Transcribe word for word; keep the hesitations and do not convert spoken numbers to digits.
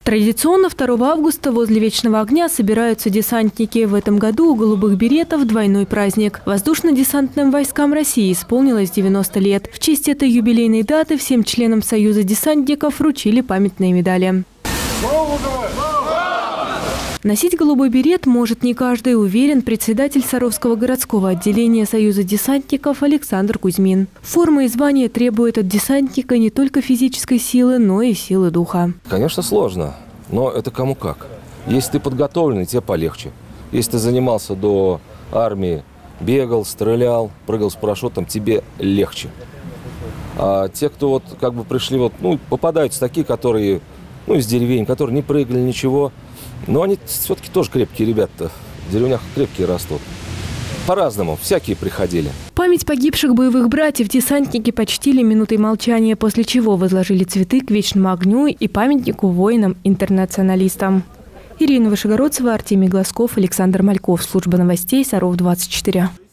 Традиционно второго августа возле Вечного огня собираются десантники. В этом году у голубых беретов двойной праздник. Воздушно-десантным войскам России исполнилось девяносто лет. В честь этой юбилейной даты всем членам Союза десантников вручили памятные медали. Носить голубой берет может не каждый, уверен председатель Саровского городского отделения Союза десантников Александр Кузьмин. Форма и звание требуют от десантника не только физической силы, но и силы духа. Конечно, сложно, но это кому как. Если ты подготовленный, тебе полегче. Если ты занимался до армии, бегал, стрелял, прыгал с парашютом, тебе легче. А те, кто вот как бы пришли, вот, ну, попадаются такие, которые, ну, из деревень, которые не прыгали, ничего. Но они все-таки тоже крепкие ребята. В деревнях крепкие растут. По-разному. Всякие приходили. Память погибших боевых братьев десантники почтили минутой молчания, после чего возложили цветы к Вечному огню и памятнику воинам-интернационалистам. Ирина Вышегородцева, Артемий Глазков, Александр Мальков. Служба новостей Саров двадцать четыре.